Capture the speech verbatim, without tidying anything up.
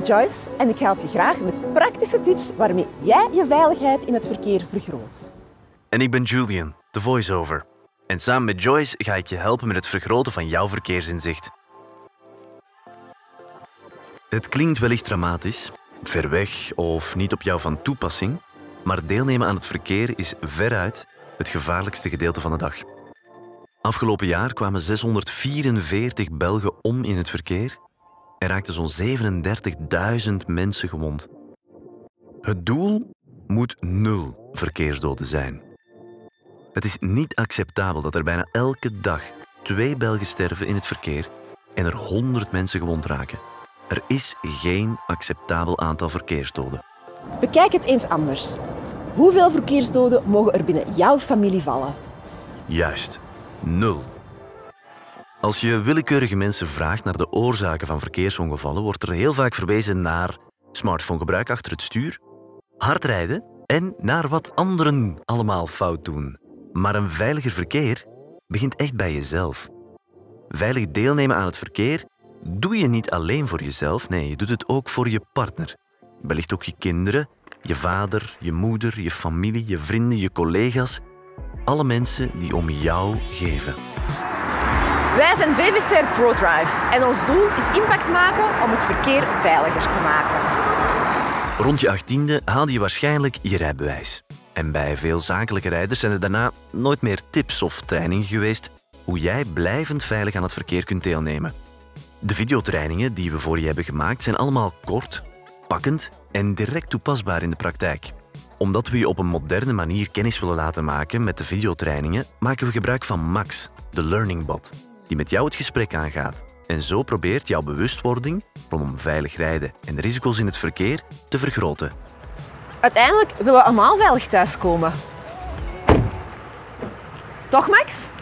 Joyce en ik help je graag met praktische tips waarmee jij je veiligheid in het verkeer vergroot. En ik ben Julian, de voice-over. En samen met Joyce ga ik je helpen met het vergroten van jouw verkeersinzicht. Het klinkt wellicht dramatisch, ver weg of niet op jou van toepassing, maar deelnemen aan het verkeer is veruit het gevaarlijkste gedeelte van de dag. Afgelopen jaar kwamen zeshonderdvierenveertig Belgen om in het verkeer en raakten zo'n zevenendertigduizend mensen gewond. Het doel moet nul verkeersdoden zijn. Het is niet acceptabel dat er bijna elke dag twee Belgen sterven in het verkeer en er honderd mensen gewond raken. Er is geen acceptabel aantal verkeersdoden. Bekijk het eens anders. Hoeveel verkeersdoden mogen er binnen jouw familie vallen? Juist, nul. Als je willekeurige mensen vraagt naar de oorzaken van verkeersongevallen, wordt er heel vaak verwezen naar smartphonegebruik achter het stuur, hard rijden en naar wat anderen allemaal fout doen. Maar een veiliger verkeer begint echt bij jezelf. Veilig deelnemen aan het verkeer doe je niet alleen voor jezelf, nee, je doet het ook voor je partner. Wellicht ook je kinderen, je vader, je moeder, je familie, je vrienden, je collega's. Alle mensen die om jou geven. Wij zijn V V C R ProDrive en ons doel is impact maken om het verkeer veiliger te maken. Rond je achttiende haalde je waarschijnlijk je rijbewijs. En bij veel zakelijke rijders zijn er daarna nooit meer tips of trainingen geweest hoe jij blijvend veilig aan het verkeer kunt deelnemen. De videotrainingen die we voor je hebben gemaakt zijn allemaal kort, pakkend en direct toepasbaar in de praktijk. Omdat we je op een moderne manier kennis willen laten maken met de videotrainingen, maken we gebruik van Max, de learning bot, die met jou het gesprek aangaat en zo probeert jouw bewustwording rondom veilig rijden en de risico's in het verkeer te vergroten. Uiteindelijk willen we allemaal veilig thuiskomen. Toch, Max?